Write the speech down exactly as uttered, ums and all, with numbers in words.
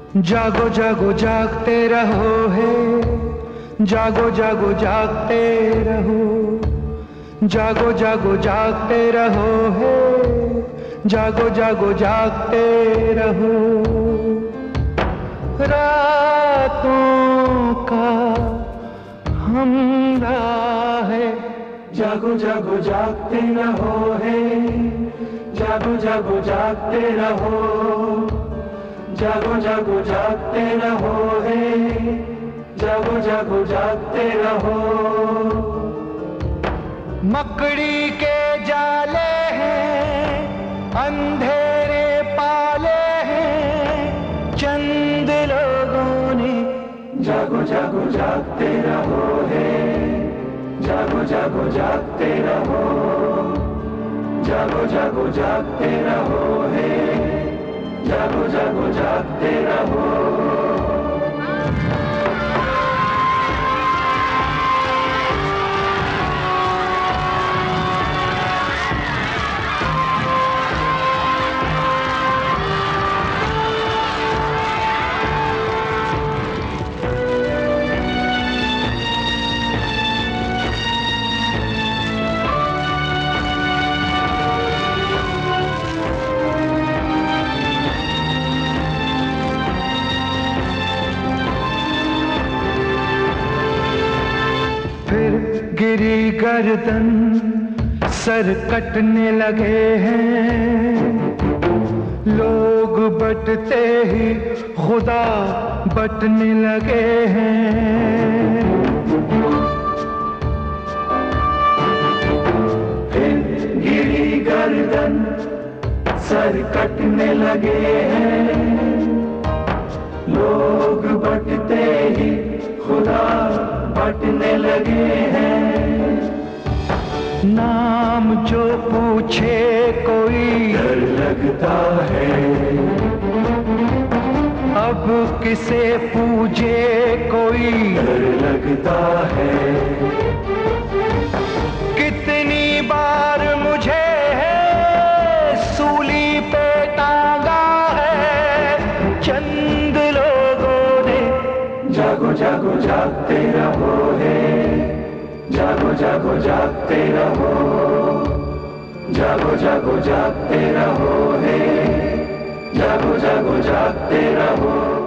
जागो जागो जागते रहो है, जागो जागो जागते रहो, जागो जागो जागते रहो है, जागो जागो जागते रहो। रातों का हमराह है, जागो जागो जागते रहो है, जागो जागो जागते रहो, जागो जागो जागते रहो है, जागो जागो जागते रहो। मकड़ी के जाले हैं, अंधेरे पाले हैं चंद लोगों ने, जागो जागो जागते रहो है, जागो जागो जागते रहो, जागो जागो जागते रहो है, जागो जागो जागते रहो। गिरी गर्दन सर कटने लगे हैं, लोग बटते ही खुदा बटने लगे हैं। फिर गिरी गर्दन सर कटने लगे हैं, लोग बटते ही खुदा बटने लगे हैं। नाम जो पूछे कोई डर लगता है, अब किसे पूछे कोई डर लगता है। कितनी बार मुझे है सूली पे टांगा है चंद लोगों ने, जागो जागो जागते रहो है, जागो जागो जागते रहो, जागो जागो जागते रहो है, जागो जागो जागते रहो।